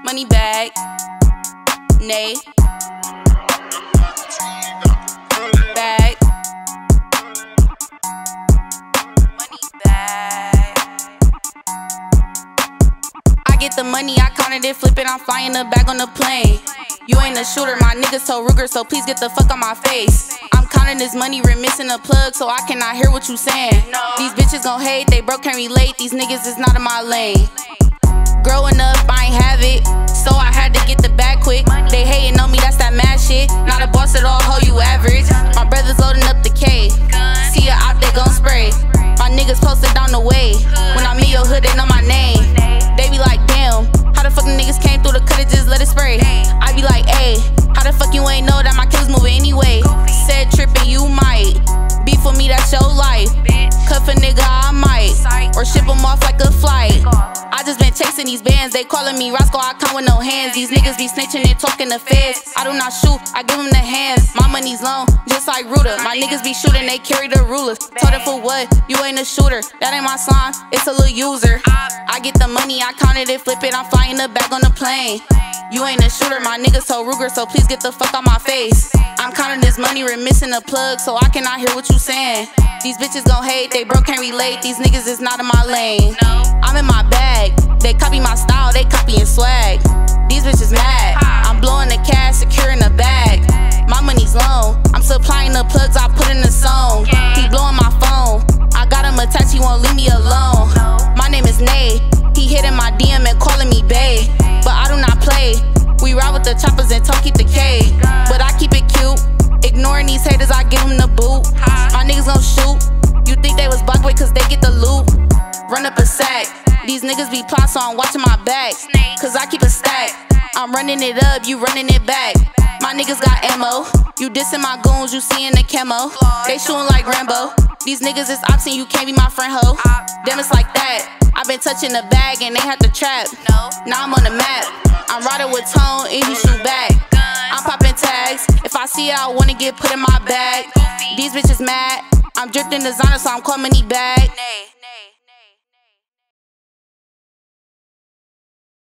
Money bag. Nay. Bag. Money bag. I get the money, I counted it, flip it, I'm flying the bag on the plane. You ain't a shooter, my niggas told Ruger, so please get the fuck on my face. I'm counting this money, we're missing a plug, so I cannot hear what you saying. These bitches gon' hate, they broke, can't relate, these niggas is not in my lane. Growing up, I ain't have it, so I had to get the bag quick. They hating on me, that's that mad shit. Not a boss at all, ho, you average. My brother's loading up the K. See ya out, they gon' spray. My niggas posted down the way. When I'm in your hood, they know my name. They be like, damn, how the fuck the niggas came through the cut, just let it spray. I be like, ayy, how the fuck you ain't know that my kills moving anyway? Said trippin', you might. Beef with me, that's your life. Cuff a nigga, I might. Or ship him off like a flight. I just been chasing these bands, they calling me Roscoe, I come with no hands. These niggas be snitching and talking to feds. I do not shoot, I give them the hands. My money's long, just like Ruder. My niggas be shooting, they carry the rulers. Told her for what? You ain't a shooter. That ain't my slime, it's a little user. I get the money, I counted it, flip it, I'm flying the bag on the plane. You ain't a shooter, my niggas told Ruger, so please get the fuck on my face. I'm counting this money, we're missing a plug, so I cannot hear what you saying. These bitches gon' hate, they broke, can't relate, these niggas is not in my lane. I'm in my bag, they copy my style, they copyin' swag. These bitches mad, I'm blowing the cash, securing the bag. My money's long, I'm supplying the plugs I put in the song. He blowing my phone, I got him attached, he won't leave me alone. My name is Nay, he hitting my DM and calling me bae. But I do not play, we ride with the choppers and talk keep the K. But I keep it cute, ignoring these haters, I give them the boot. My niggas gon' shoot, you think they was blocked cause they get the loot. Run up a sack, these niggas be plot, so I'm watching my back. Cause I keep a stack, I'm running it up, you running it back. My niggas got ammo, you dissing my goons, you seeing the camo. They shooting like Rambo, these niggas is ops and you can't be my friend, ho. Damn, it's like that, I been touching the bag and they had to trap. Now I'm on the map, I'm riding with Tone and he shoot back. I'm popping tags, if I see it I wanna get put in my bag. These bitches mad, I'm dripped in designer so I'm calling money bag.